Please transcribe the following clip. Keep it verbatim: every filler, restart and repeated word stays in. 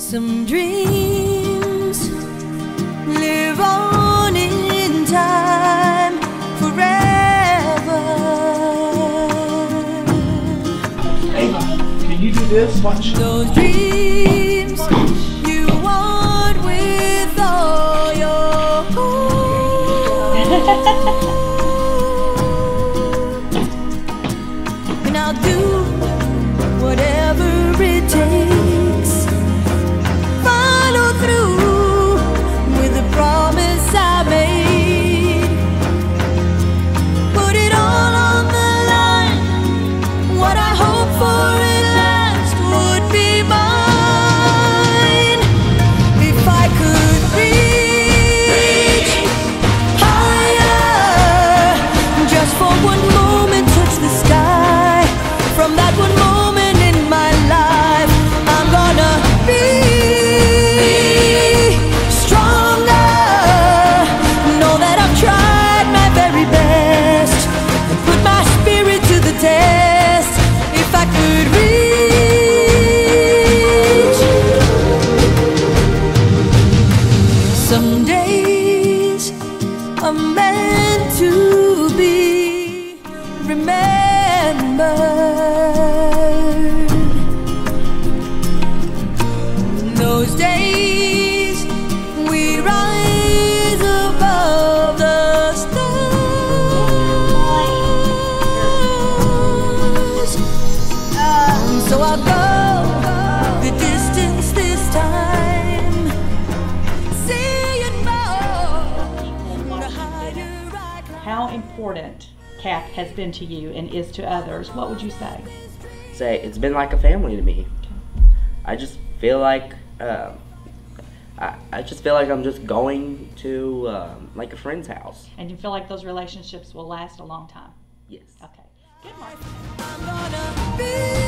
Some dreams live on in time forever. Hey, can you do this? Watch. Those dreams you want with all your heart. And I'll do whatever it takes. Follow through with the promise I made. Put it all on the line. What I hope for at last would be mine. If I could reach higher, just for one moment touch the sky. From that one moment in my life, I'm gonna be stronger. Know that I've tried my very best and put my spirit to the test. If I could reach, some days are meant to be remembered. Those days we rise above the stars. Um, so I'll go the distance this time. Seeing more, the higher I climb. How important Kath has been to you and is to others, what would you say? Say it's been like a family to me. I just feel like uh, I, I just feel like I'm just going to um, like a friend's house. And you feel like those relationships will last a long time? Yes. Okay. Good, Mark. I'm gonna be